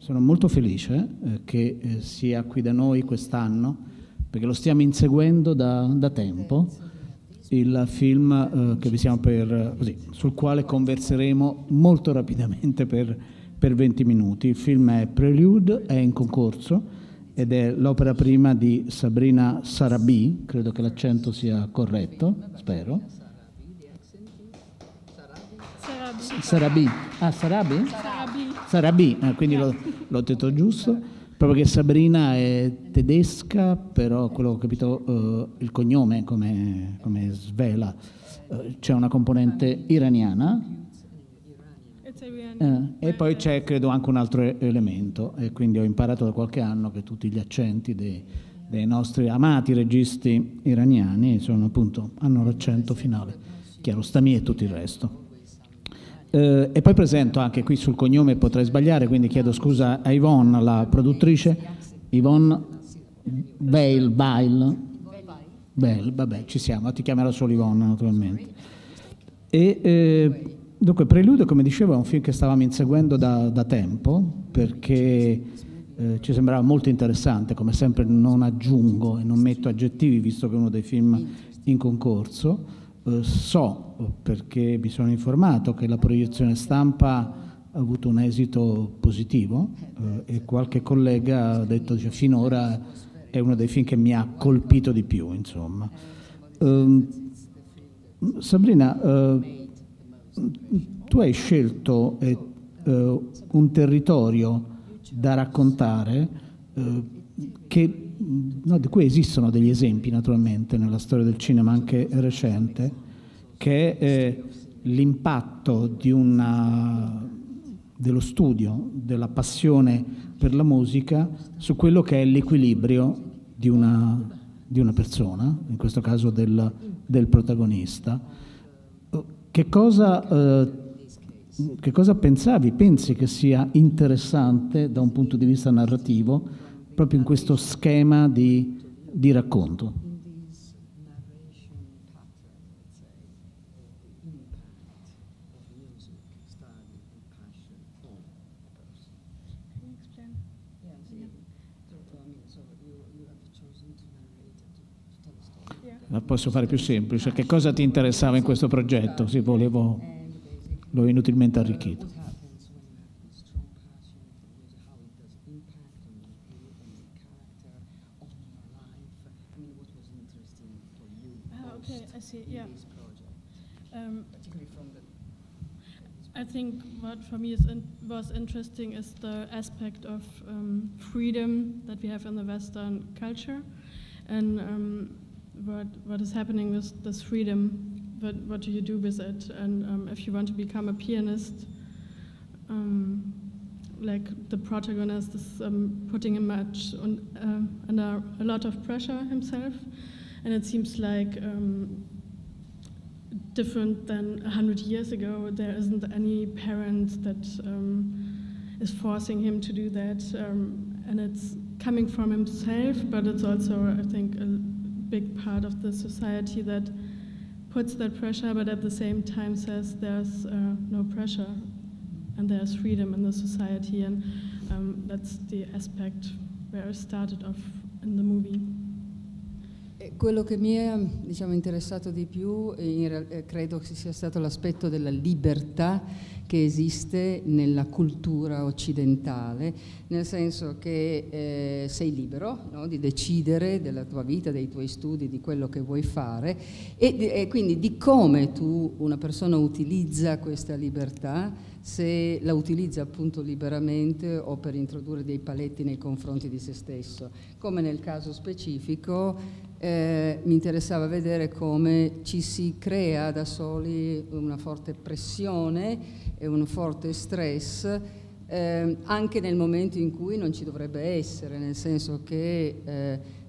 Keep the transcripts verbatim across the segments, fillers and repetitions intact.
sono molto felice eh, che eh, sia qui da noi quest'anno, perché lo stiamo inseguendo da, da tempo, il film eh, che vi siamo per, così, sul quale converseremo molto rapidamente per, per venti minuti. Il film è Prelude, è in concorso ed è l'opera prima di Sabrina Sarabee, credo che l'accento sia corretto, spero. Sarabee. Ah, Sarabee? Sarabee. Sarabee, eh, quindi l'ho, l'ho detto giusto, proprio che Sabrina è tedesca, però quello che ho capito, uh, il cognome come, come svela, uh, c'è una componente iraniana, eh, e poi c'è credo anche un altro elemento, e quindi ho imparato da qualche anno che tutti gli accenti dei, dei nostri amati registi iraniani sono appunto, hanno l'accento finale, chiaro, Stami e tutto il resto. Eh, e poi presento anche qui sul cognome, potrei sbagliare, quindi chiedo scusa a Yvonne, la produttrice, Yvonne Bail, Bail, Bail, vabbè, ci siamo, ti chiamerò solo Yvonne naturalmente. E eh, dunque, Prelude, come dicevo, è un film che stavamo inseguendo da, da tempo, perché eh, ci sembrava molto interessante, come sempre non aggiungo e non metto aggettivi, visto che è uno dei film in concorso. Uh, so, perché mi sono informato, che la proiezione stampa ha avuto un esito positivo uh, e qualche collega ha detto che cioè, finora è uno dei film che mi ha colpito di più, insomma. Uh, Sabrina, uh, tu hai scelto eh, uh, un territorio da raccontare uh, che No, di cui esistono degli esempi naturalmente nella storia del cinema anche recente, che è eh, l'impatto di una, dello studio, della passione per la musica su quello che è l'equilibrio di una, di una persona, in questo caso del, del protagonista. Che cosa, eh, che cosa pensavi, pensi che sia interessante da un punto di vista narrativo proprio in questo schema di, di racconto? La posso fare più semplice. Che cosa ti interessava in questo progetto? Sì, volevo, l'ho inutilmente arricchito. Yeah. Um, I think what for me is in, was interesting is the aspect of um, freedom that we have in the Western culture, and um, what what is happening with this freedom. What what do you do with it? And um, if you want to become a pianist, um, like the protagonist is um, putting him much on, uh, under a lot of pressure himself, and it seems like. Um, different than a hundred years ago. There isn't any parent that um, is forcing him to do that, um, and it's coming from himself, but it's also, I think, a big part of the society that puts that pressure, but at the same time says there's uh, no pressure and there's freedom in the society, and um, that's the aspect where I started off in the movie. Quello che mi è, diciamo, interessato di più, in, eh, credo che sia stato l'aspetto della libertà che esiste nella cultura occidentale, nel senso che eh, sei libero, no, di decidere della tua vita, dei tuoi studi, di quello che vuoi fare, e, e quindi di come tu, una persona, utilizza questa libertà, se la utilizza appunto liberamente o per introdurre dei paletti nei confronti di se stesso. Come nel caso specifico eh, mi interessava vedere come ci si crea da soli una forte pressione e un forte stress eh, anche nel momento in cui non ci dovrebbe essere, nel senso che eh,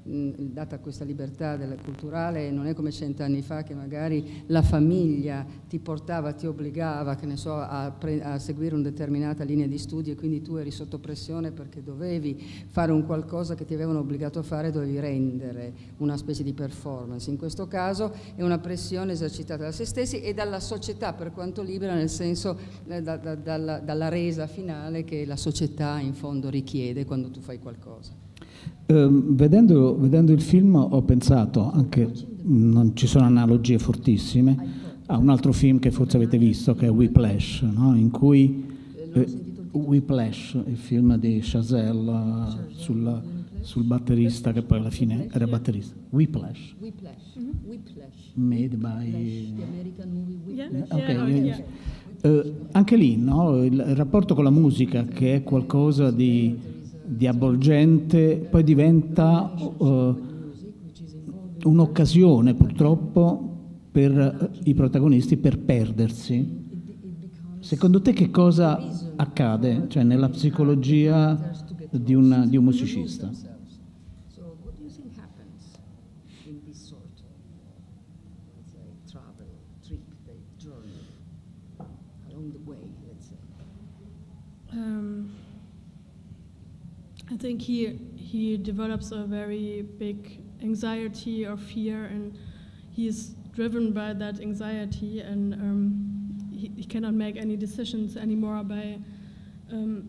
mh, data questa libertà della culturale, non è come cent'anni fa che magari la famiglia ti portava, ti obbligava, che ne so, a, pre- a seguire una determinata linea di studi e quindi tu eri sotto pressione perché dovevi fare un qualcosa che ti avevano obbligato a fare, dovevi rendere una specie di performance. In questo caso è una pressione esercitata da se stessi e dalla società, per quanto libera, nel senso eh, da, da, dalla, dalla resa finale che la società in fondo richiede quando tu fai qualcosa. Eh, vedendo, vedendo il film ho pensato, anche non ci sono analogie fortissime, a un altro film che forse avete visto, che è Whiplash, no? In cui eh, Whiplash, il film di Chazelle uh, sul, sul batterista che poi alla fine era batterista. Whiplash. Whiplash. Whiplash. Made by... The American movie Whiplash. Okay, Yeah, yeah. yeah. Uh, anche lì, no? il, il rapporto con la musica, che è qualcosa di, di avvolgente, poi diventa uh, un'occasione purtroppo per uh, i protagonisti per perdersi. Secondo te che cosa accade, cioè, nella psicologia di un, di un musicista? Um, I think he he develops a very big anxiety or fear, and he is driven by that anxiety, and um, he, he cannot make any decisions anymore by um,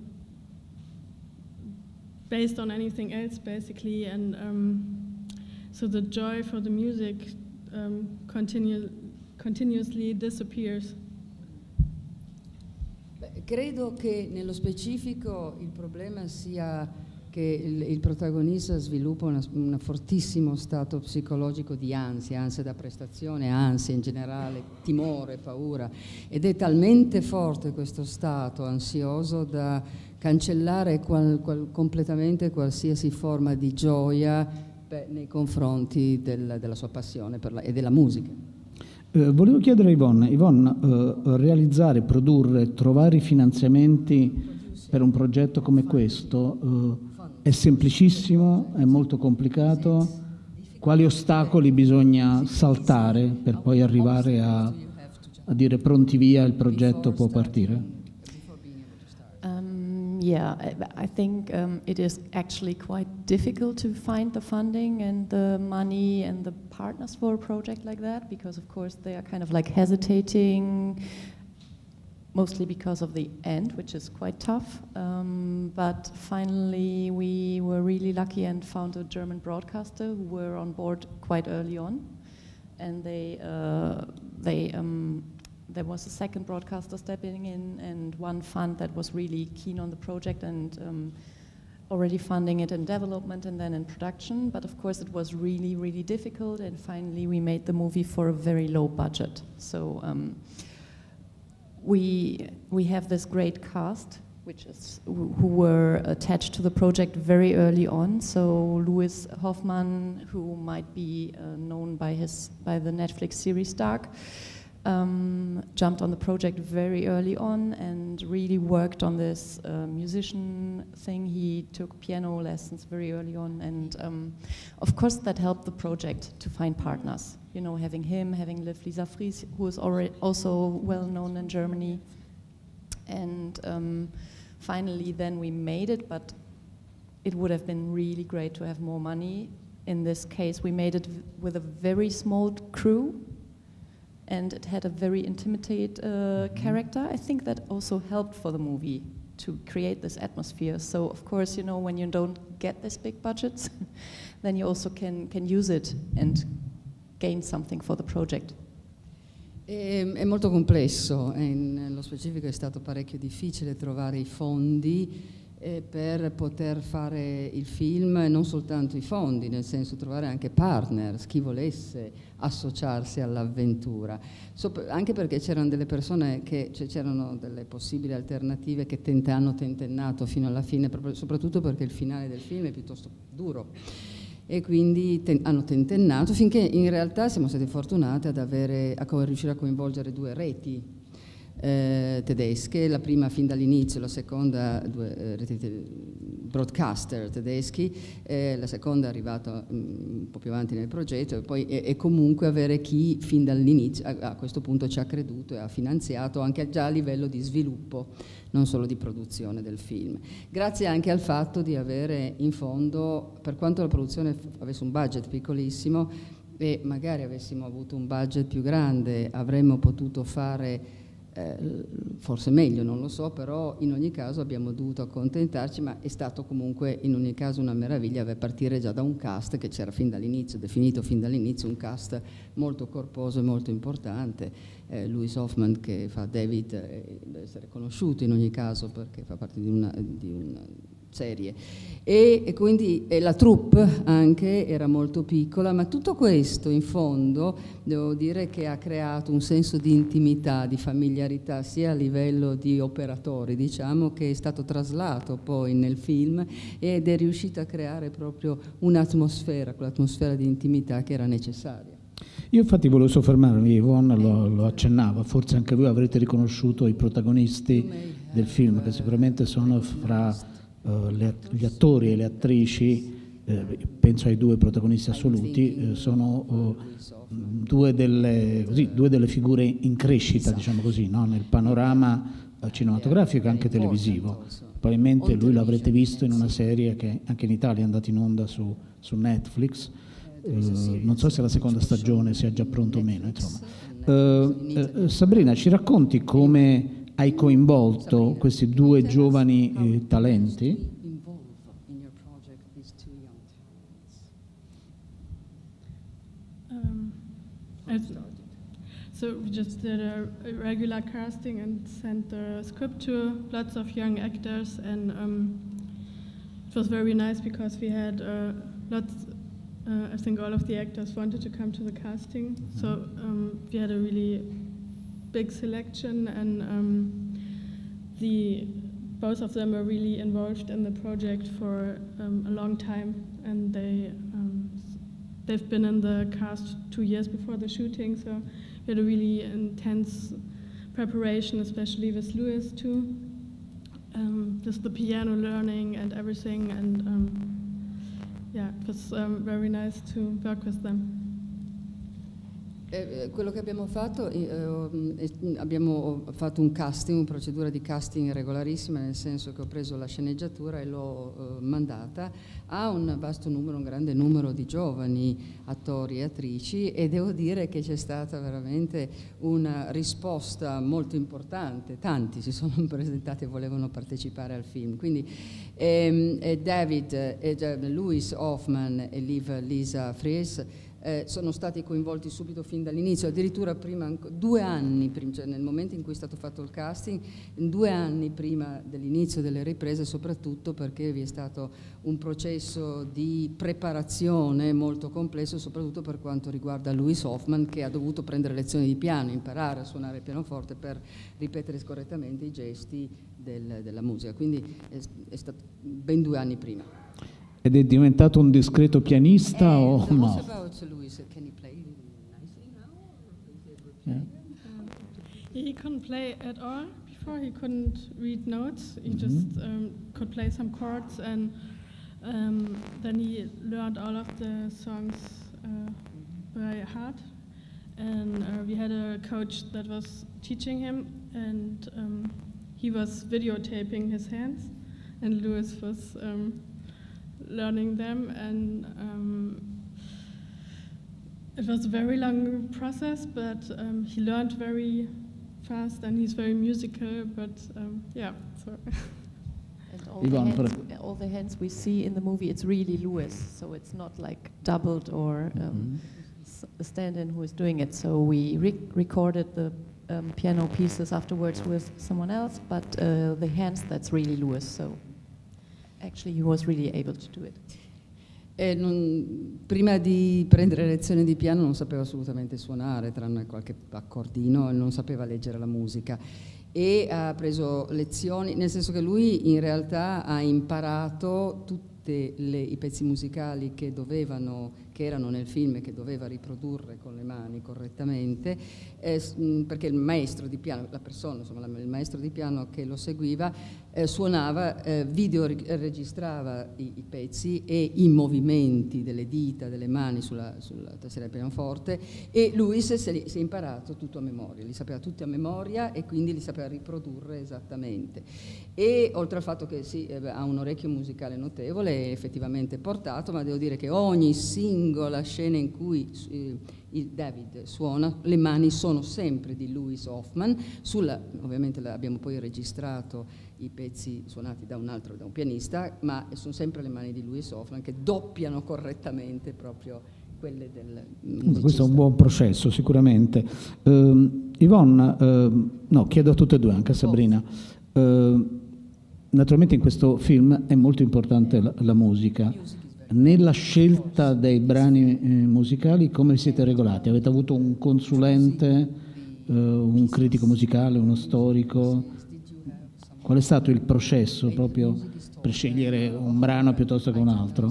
based on anything else, basically, and um, so the joy for the music um, continue, continuously disappears. Credo che nello specifico il problema sia che il, il protagonista sviluppa un fortissimo stato psicologico di ansia, ansia da prestazione, ansia in generale, timore, paura, ed è talmente forte questo stato ansioso da cancellare qual, qual, completamente qualsiasi forma di gioia beh, nei confronti del, della sua passione per la, e della musica. Eh, volevo chiedere a Yvonne, Yvonne eh, realizzare, produrre, trovare i finanziamenti per un progetto come questo eh, è semplicissimo, è molto complicato? Quali ostacoli bisogna saltare per poi arrivare a, a dire pronti via, il progetto può partire? Um, yeah, I, I think um, it is actually quite difficult to find the funding and the money and the partners for a project like that, because of course they are kind of like hesitating, mostly because of the end, which is quite tough. Um, but finally we were really lucky and found a German broadcaster who were on board quite early on, and they uh, they um, there was a second broadcaster stepping in and one fund that was really keen on the project and um, already funding it in development and then in production. But of course it was really, really difficult, and finally we made the movie for a very low budget. So um, we, we have this great cast, which is, who were attached to the project very early on. So Louis Hoffmann, who might be uh, known by, his, by the Netflix series Dark, Um, jumped on the project very early on and really worked on this uh, musician thing. He took piano lessons very early on, and um, of course that helped the project to find partners. You know, having him, having Liv Lisa Fries, who is already also well known in Germany. And um, finally then we made it, but it would have been really great to have more money. In this case we made it with a very small crew, and it had a very intimidated uh, character. I think that also helped for the movie to create this atmosphere. So of course, you know, when you don't get these big budgets, then you also can, can use it and gain something for the project. È, è molto complesso, e nello specifico è stato parecchio difficile trovare i fondi eh, per poter fare il film, e non soltanto i fondi, nel senso trovare anche partners, chi volesse associarsi all'avventura, Sop- anche perché c'erano delle persone che, cioè c'erano delle possibili alternative che tenta- hanno tentennato fino alla fine, proprio, soprattutto perché il finale del film è piuttosto duro, e quindi ten- hanno tentennato finché in realtà siamo stati fortunati ad avere, a co- riuscire a coinvolgere due reti eh, tedesche, la prima fin dall'inizio, la seconda due eh, broadcaster tedeschi, eh, la seconda è arrivata um, un po' più avanti nel progetto, e poi e, e comunque avere chi fin dall'inizio a, a questo punto ci ha creduto e ha finanziato anche già a livello di sviluppo, non solo di produzione del film. Grazie anche al fatto di avere in fondo, per quanto la produzione avesse un budget piccolissimo e magari avessimo avuto un budget più grande, avremmo potuto fare Eh, forse meglio, non lo so, però in ogni caso abbiamo dovuto accontentarci, ma è stato comunque in ogni caso una meraviglia per partire già da un cast che c'era fin dall'inizio, definito fin dall'inizio, un cast molto corposo e molto importante. Eh, Louis Hoffman che fa David eh, deve essere conosciuto in ogni caso perché fa parte di una, di una serie e, e quindi e la troupe anche era molto piccola, ma tutto questo in fondo devo dire che ha creato un senso di intimità, di familiarità sia a livello di operatori, diciamo, che è stato traslato poi nel film ed è riuscito a creare proprio un'atmosfera, quell'atmosfera di intimità che era necessaria. Io infatti volevo soffermarmi, Yvonne lo, lo accennava, forse anche voi avrete riconosciuto i protagonisti del film, che sicuramente sono fra Uh, le, gli attori e le attrici, eh, penso ai due protagonisti assoluti, eh, sono uh, due, delle, così, due delle figure in crescita, diciamo così, no? Nel panorama uh, cinematografico e anche televisivo. Probabilmente lui l'avrete visto in una serie che anche in Italia è andata in onda su, su Netflix, uh, non so se la seconda stagione sia già pronta o meno, insomma. Uh, uh, Sabrina, ci racconti come hai coinvolto questi due giovani eh, talenti? Um, so we just did a regular casting and sent the script to lots of young actors, and um, it was very nice because we had uh, lots. Uh, I think all of the actors wanted to come to the casting, mm-hmm. so um, we had a really big selection, and um, the both of them are really involved in the project for um, a long time, and they um, they've been in the cast two years before the shooting, so we had a really intense preparation, especially with Louis too, um, just the piano learning and everything, and um, yeah, it was um, very nice to work with them. Eh, quello che abbiamo fatto, eh, eh, abbiamo fatto un casting, una procedura di casting regolarissima, nel senso che ho preso la sceneggiatura e l'ho eh, mandata a un vasto numero, un grande numero di giovani attori e attrici, e devo dire che c'è stata veramente una risposta molto importante. Tanti si sono presentati e volevano partecipare al film. Quindi ehm, eh, David, eh, Louis Hoffman e Liv Lisa Fries Eh, sono stati coinvolti subito fin dall'inizio, addirittura prima, due anni prima, cioè nel momento in cui è stato fatto il casting, due anni prima dell'inizio delle riprese, soprattutto perché vi è stato un processo di preparazione molto complesso, soprattutto per quanto riguarda Louis Hoffman, che ha dovuto prendere lezioni di piano, imparare a suonare il pianoforte per ripetere correttamente i gesti del, della musica, quindi è, è stato ben due anni prima. Ed è diventato un discreto pianista And o no? What about Louis? Can he play nicely now? Yeah. Um, he couldn't play at all before. He couldn't read notes. He Mm-hmm. just um, could play some chords, and um, then he learned all of the songs uh, by heart. And uh, we had a coach that was teaching him, and um, he was videotaping his hands, and Louis was um, learning them, and um, it was a very long process, but um, he learned very fast, and he's very musical, but um, yeah, so. And all the, hands, all the hands we see in the movie, it's really Louis, so it's not like doubled or um, Mm-hmm. s- a stand-in who is doing it. So we re- recorded the um, piano pieces afterwards with someone else, but uh, the hands, that's really Louis, so actually he was really able to do it. E non, prima di prendere lezioni di piano non sapeva assolutamente suonare, tranne qualche accordino, e non sapeva leggere la musica. E ha preso lezioni, nel senso che lui in realtà ha imparato tutti i pezzi musicali che dovevano, che erano nel film e che doveva riprodurre con le mani correttamente, eh, perché il maestro di piano, la persona, insomma, il maestro di piano che lo seguiva, eh, suonava, eh, video registrava i, i pezzi e i movimenti delle dita, delle mani sulla, sulla tastiera del pianoforte, e Lewis si è, si è imparato tutto a memoria, li sapeva tutti a memoria e quindi li sapeva riprodurre esattamente. E oltre al fatto che sì, eh, ha un orecchio musicale notevole, è effettivamente portato, ma devo dire che ogni singola scena in cui eh, il David suona, le mani sono sempre di Louis Hoffman. Sulla, ovviamente abbiamo poi registrato i pezzi suonati da un altro, da un pianista, ma sono sempre le mani di Louis Hoffman che doppiano correttamente proprio quelle del musicista. Questo è un buon processo sicuramente. Uh, Yvonne, uh, no, chiedo a tutte e due, anche a Sabrina. Uh, naturalmente in questo film è molto importante la, la musica. Nella scelta dei brani eh, musicali come siete regolati? Avete avuto un consulente, uh, un critico musicale, uno storico? Qual è stato il processo proprio per scegliere un brano piuttosto che un altro?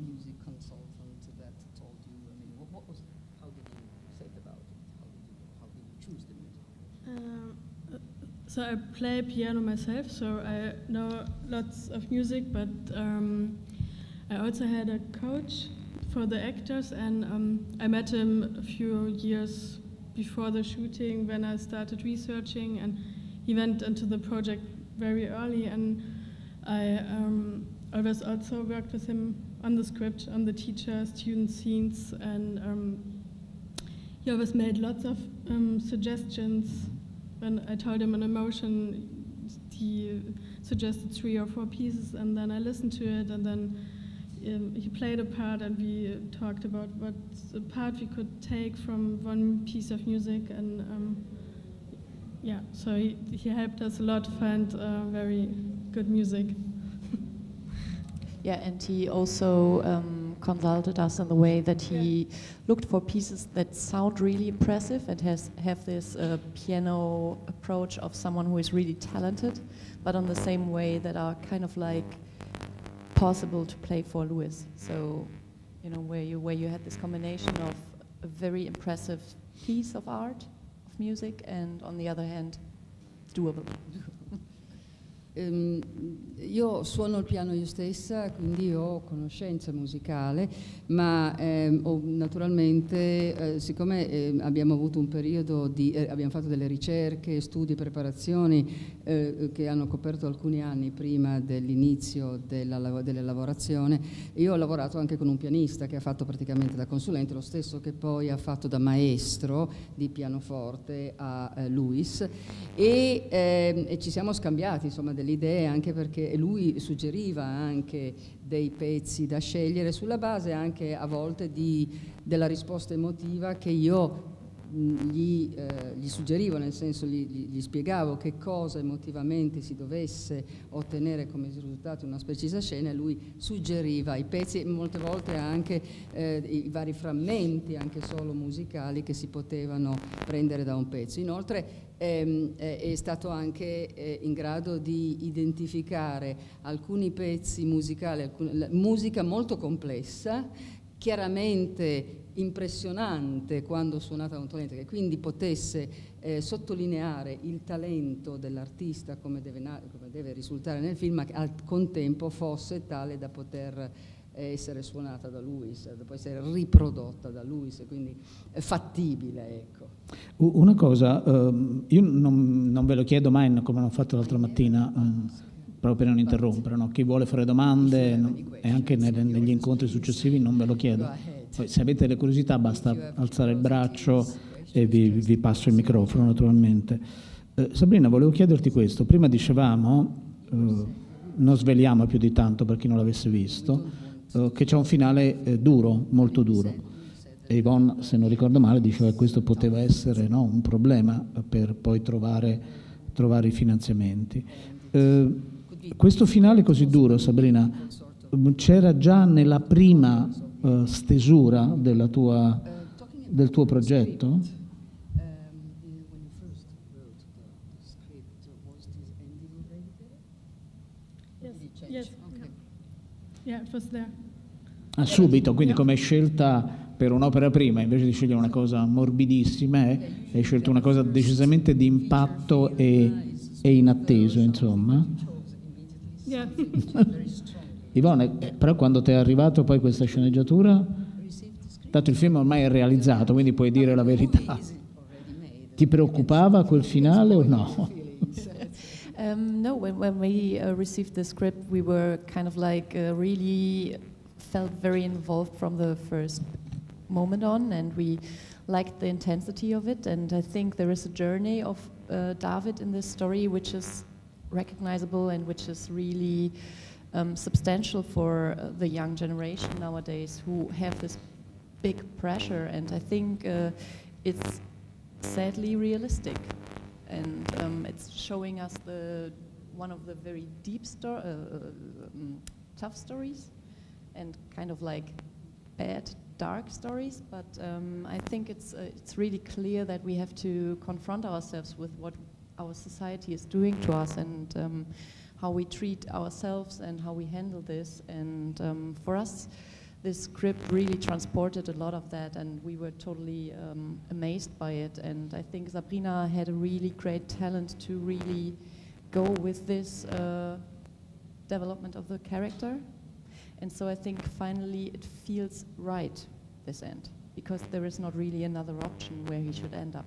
So I play piano myself, so I know lots of music, but um, I also had a coach for the actors, and um, I met him a few years before the shooting when I started researching, and he went into the project very early, and I um, always also worked with him on the script, on the teacher-student scenes, and um, he always made lots of um, suggestions. When I told him an emotion, he suggested three or four pieces, and then I listened to it, and then um, he played a part, and we talked about what part we could take from one piece of music, and um, yeah, so he, he helped us a lot to find uh, very good music. Yeah, and he also um, consulted us in the way that he yeah. looked for pieces that sound really impressive and has have this uh, piano approach of someone who is really talented, but on the same way that are kind of like possible to play for Louis. So, you know, where you where you had this combination of a very impressive piece of art, of music, and on the other hand, doable. Um, io suono il piano io stessa, quindi ho conoscenza musicale, ma ehm, ho, naturalmente, eh, siccome eh, abbiamo avuto un periodo di, eh, abbiamo fatto delle ricerche, studi, preparazioni eh, che hanno coperto alcuni anni prima dell'inizio della, della lavorazione, io ho lavorato anche con un pianista che ha fatto praticamente da consulente, lo stesso che poi ha fatto da maestro di pianoforte a eh, Louis, e, eh, e ci siamo scambiati, insomma, delle idee, anche perché lui suggeriva anche dei pezzi da scegliere sulla base anche a volte di, della risposta emotiva che io gli, eh, gli suggerivo, nel senso gli, gli, gli spiegavo che cosa emotivamente si dovesse ottenere come risultato in una precisa scena, e lui suggeriva i pezzi e molte volte anche eh, i vari frammenti, anche solo musicali, che si potevano prendere da un pezzo. Inoltre ehm, è stato anche eh, in grado di identificare alcuni pezzi musicali, alcune, musica molto complessa, chiaramente impressionante quando suonata da un talento, che quindi potesse eh, sottolineare il talento dell'artista come deve, come deve risultare nel film, ma che al contempo fosse tale da poter eh, essere suonata da Louis, da poi essere riprodotta da Louis, quindi eh, fattibile, ecco. Una cosa, uh, io non, non ve lo chiedo mai, come ho fatto l'altra mattina, um, proprio per non interrompere, no? Chi vuole fare domande no, e anche nelle, negli incontri successivi non ve lo chiedo. Poi, se avete le curiosità basta alzare il braccio e vi, vi passo il microfono naturalmente. Eh, Sabrina, volevo chiederti questo. Prima dicevamo, eh, non sveliamo più di tanto per chi non l'avesse visto, eh, che c'è un finale eh, duro, molto duro. E Yvonne, se non ricordo male, diceva che questo poteva essere no, un problema per poi trovare, trovare i finanziamenti. Eh, questo finale così duro, Sabrina, c'era già nella prima uh, stesura della tua, del tuo progetto? Yes. Yes. Yeah, it was there. Ah, subito, quindi come scelta per un'opera prima, invece di scegliere una cosa morbidissima, eh, hai scelto una cosa decisamente di impatto e, e inatteso, insomma. Yeah. Ivone, eh, però quando ti è arrivato poi questa sceneggiatura, tanto il film ormai è realizzato, quindi puoi dire la verità. Ti preoccupava quel finale o no? Um, no, when, when we uh, received the script, we were kind of like uh, really felt very involved from the first moment on, and we liked the intensity of it. And I think there is a journey of uh, David in this story which is recognizable and which is really um, substantial for uh, the young generation nowadays who have this big pressure. And I think uh, it's sadly realistic. And um, it's showing us the one of the very deep, sto uh, um, tough stories, and kind of like bad, dark stories. But um, I think it's uh, it's really clear that we have to confront ourselves with what our society is doing to us, and um, how we treat ourselves and how we handle this. And um, for us, this script really transported a lot of that, and we were totally um, amazed by it. And I think Sabrina had a really great talent to really go with this uh, development of the character. And so I think finally it feels right, this end, because there is not really another option where he should end up.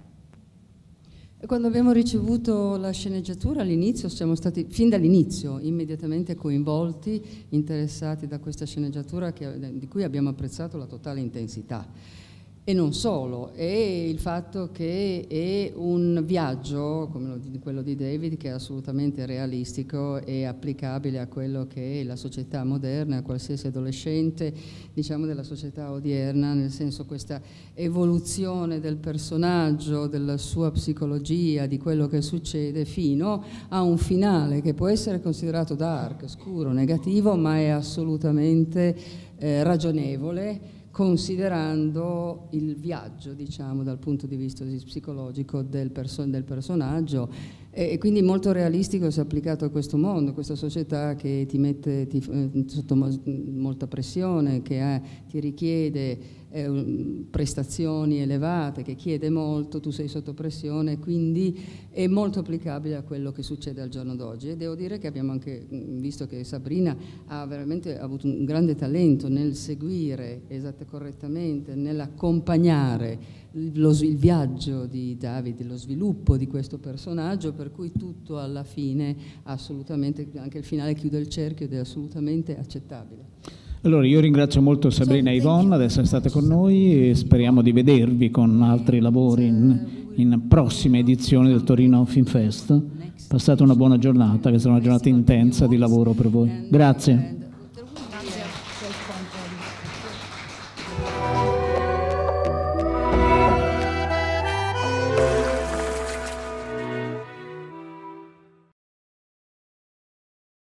Quando abbiamo ricevuto la sceneggiatura all'inizio siamo stati fin dall'inizio immediatamente coinvolti, interessati da questa sceneggiatura che, di cui abbiamo apprezzato la totale intensità. E non solo, è il fatto che è un viaggio, come lo, quello di David, che è assolutamente realistico e applicabile a quello che è la società moderna, a qualsiasi adolescente, diciamo, della società odierna, nel senso questa evoluzione del personaggio, della sua psicologia, di quello che succede, fino a un finale che può essere considerato dark, scuro, negativo, ma è assolutamente eh, ragionevole, considerando il viaggio, diciamo, dal punto di vista psicologico del, perso del personaggio, e quindi molto realistico se applicato a questo mondo, questa società che ti mette ti, eh, sotto mo molta pressione, che ha, ti richiede eh, prestazioni elevate, che chiede molto, tu sei sotto pressione, quindi è molto applicabile a quello che succede al giorno d'oggi. E devo dire che abbiamo anche visto che Sabrina ha veramente avuto un grande talento nel seguire esattamente correttamente, nell'accompagnare Lo, il viaggio di David, lo sviluppo di questo personaggio, per cui tutto alla fine assolutamente, anche il finale chiude il cerchio ed è assolutamente accettabile. Allora io ringrazio molto Sabrina e Yvonne di essere state con noi e speriamo di vedervi con altri lavori in, in prossime edizioni del Torino Film Fest. Passate una buona giornata, che sarà una giornata intensa di lavoro per voi. Grazie.